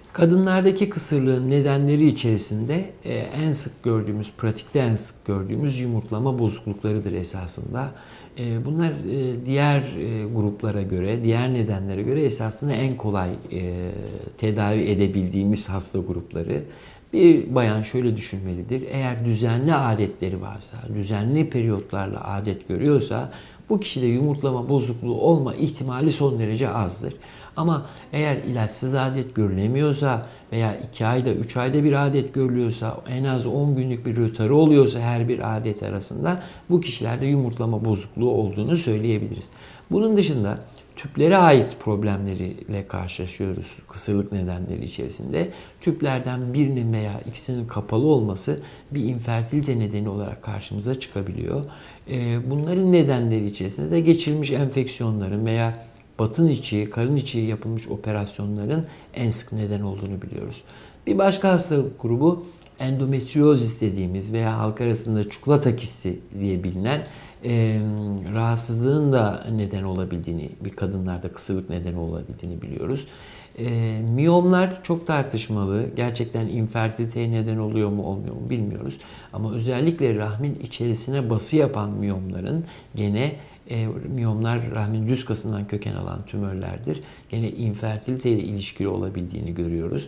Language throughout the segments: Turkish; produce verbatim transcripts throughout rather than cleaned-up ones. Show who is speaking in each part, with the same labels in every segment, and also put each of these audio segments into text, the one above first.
Speaker 1: Kadınlardaki kısırlığın nedenleri içerisinde e, en sık gördüğümüz, pratikte en sık gördüğümüz yumurtlama bozukluklarıdır esasında. E, bunlar e, diğer e, gruplara göre, diğer nedenlere göre esasında en kolay e, tedavi edebildiğimiz hasta grupları. Bir bayan şöyle düşünmelidir: eğer düzenli adetleri varsa, düzenli periyotlarla adet görüyorsa bu kişide yumurtlama bozukluğu olma ihtimali son derece azdır. Ama eğer ilaçsız adet görülemiyorsa veya iki ayda, üç ayda bir adet görülüyorsa, en az on günlük bir rötarı oluyorsa her bir adet arasında, bu kişilerde yumurtlama bozukluğu olduğunu söyleyebiliriz. Bunun dışında tüplere ait problemleriyle karşılaşıyoruz kısırlık nedenleri içerisinde. Tüplerden birinin veya ikisinin kapalı olması bir infertilite nedeni olarak karşımıza çıkabiliyor. Bunların nedenleri içerisinde de geçirilmiş enfeksiyonların veya batın içi, karın içi yapılmış operasyonların en sık neden olduğunu biliyoruz. Bir başka hastalık grubu endometriozis dediğimiz veya halk arasında çikolata kisti diye bilinen e, rahatsızlığın da neden olabildiğini, bir kadınlarda kısırlık nedeni olabildiğini biliyoruz. E, miyomlar çok tartışmalı. Gerçekten infertiliteye neden oluyor mu olmuyor mu bilmiyoruz. Ama özellikle rahmin içerisine bası yapan miyomların gene E, miyomlar rahmin düz kasından köken alan tümörlerdir. Gene infertilite ile ilişkili olabildiğini görüyoruz.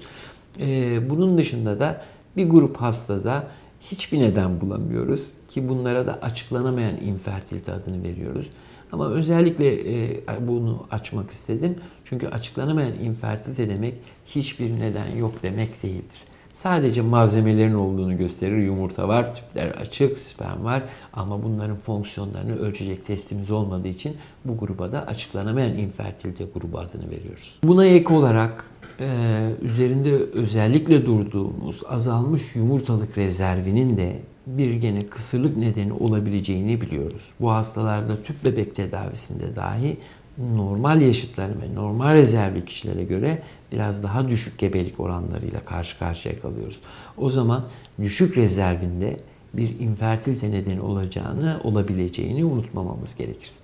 Speaker 1: E, bunun dışında da bir grup hastada hiçbir neden bulamıyoruz ki bunlara da açıklanamayan infertilite adını veriyoruz. Ama özellikle e, bunu açmak istedim. Çünkü açıklanamayan infertilite demek hiçbir neden yok demek değildir. Sadece malzemelerin olduğunu gösterir. Yumurta var, tüpler açık, sperm var ama bunların fonksiyonlarını ölçecek testimiz olmadığı için bu gruba da açıklanamayan infertilite grubu adını veriyoruz. Buna ek olarak e, üzerinde özellikle durduğumuz azalmış yumurtalık rezervinin de bir gene kısırlık nedeni olabileceğini biliyoruz. Bu hastalarda tüp bebek tedavisinde dahi normal yaşıtları ve normal rezervli kişilere göre biraz daha düşük gebelik oranlarıyla karşı karşıya kalıyoruz. O zaman düşük rezervinde bir infertilite nedeni olacağını, olabileceğini unutmamamız gerekir.